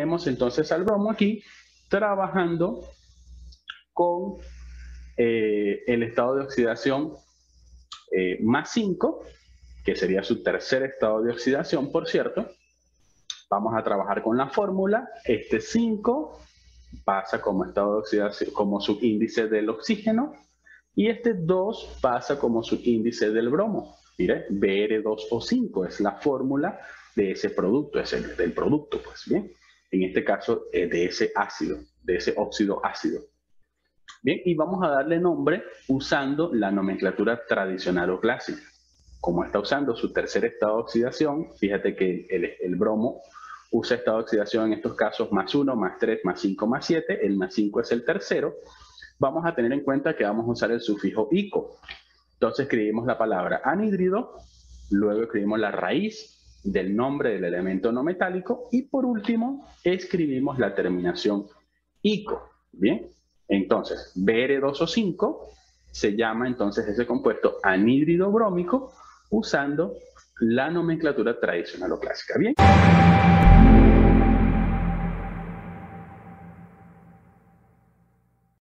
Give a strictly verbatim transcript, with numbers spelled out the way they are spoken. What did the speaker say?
tenemos entonces al bromo aquí trabajando con eh, el estado de oxidación eh, más cinco, que sería su tercer estado de oxidación, por cierto. Vamos a trabajar con la fórmula. Este cinco pasa como estado de oxidación, como subíndice del oxígeno, y este dos pasa como subíndice del bromo. Mire, B R dos O cinco es la fórmula de ese producto, es el del producto, pues bien. En este caso, eh, de ese ácido, de ese óxido ácido. Bien, y vamos a darle nombre usando la nomenclatura tradicional o clásica. Como está usando su tercer estado de oxidación, fíjate que el, el bromo usa estado de oxidación en estos casos más uno, más tres, más cinco, más siete. El más cinco es el tercero. Vamos a tener en cuenta que vamos a usar el sufijo ico. Entonces escribimos la palabra anhídrido, luego escribimos la raíz del nombre del elemento no metálico y por último escribimos la terminación ico. Bien, entonces B R dos O cinco se llama entonces ese compuesto anhídrido brómico usando la nomenclatura tradicional o clásica. Bien.